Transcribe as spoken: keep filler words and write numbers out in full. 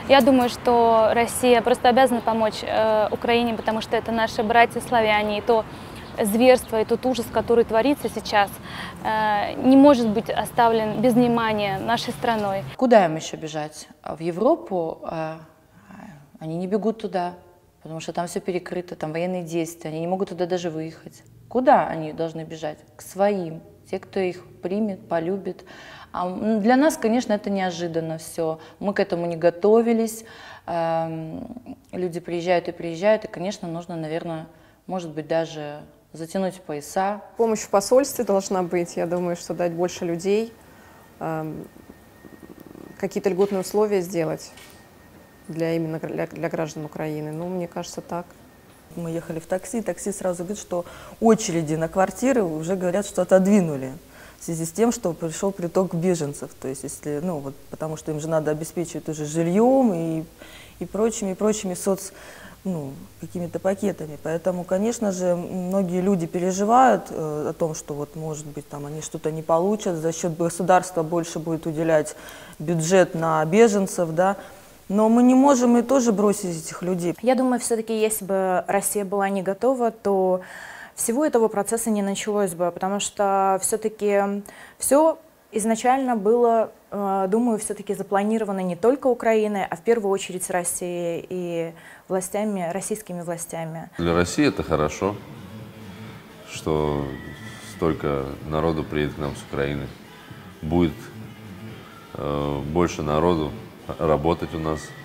Я думаю, что Россия просто обязана помочь э, Украине, потому что это наши братья-славяне, и то зверство, и тот ужас, который творится сейчас, э, не может быть оставлен без внимания нашей страной. Куда им еще бежать? В Европу? Э, они не бегут туда, потому что там все перекрыто, там военные действия, они не могут туда даже выехать. Куда они должны бежать? К своим, те, кто их примет, полюбит. А для нас, конечно, это неожиданно все. Мы к этому не готовились. Люди приезжают и приезжают, и, конечно, нужно, наверное, может быть, даже затянуть пояса. Помощь в посольстве должна быть, я думаю, что дать больше людей, какие-то льготные условия сделать для именно для, для граждан Украины. Ну, мне кажется, так. Мы ехали в такси, такси сразу говорит, что очереди на квартиры уже говорят, что отодвинули. В связи с тем, что пришел приток беженцев, то есть если, ну вот, потому что им же надо обеспечивать уже жильем и, и прочими, и прочими соц, ну, какими-то пакетами. Поэтому, конечно же, многие люди переживают э, о том, что вот, может быть, там они что-то не получат, за счет государства больше будет уделять бюджет на беженцев, да. Но мы не можем и тоже бросить этих людей. Я думаю, все-таки, если бы Россия была не готова, то всего этого процесса не началось бы, потому что все-таки все изначально было, думаю, все-таки запланировано не только Украиной, а в первую очередь с Россией и властями, российскими властями. Для России это хорошо, что столько народу приедет к нам с Украины. Будет э, больше народу работать у нас.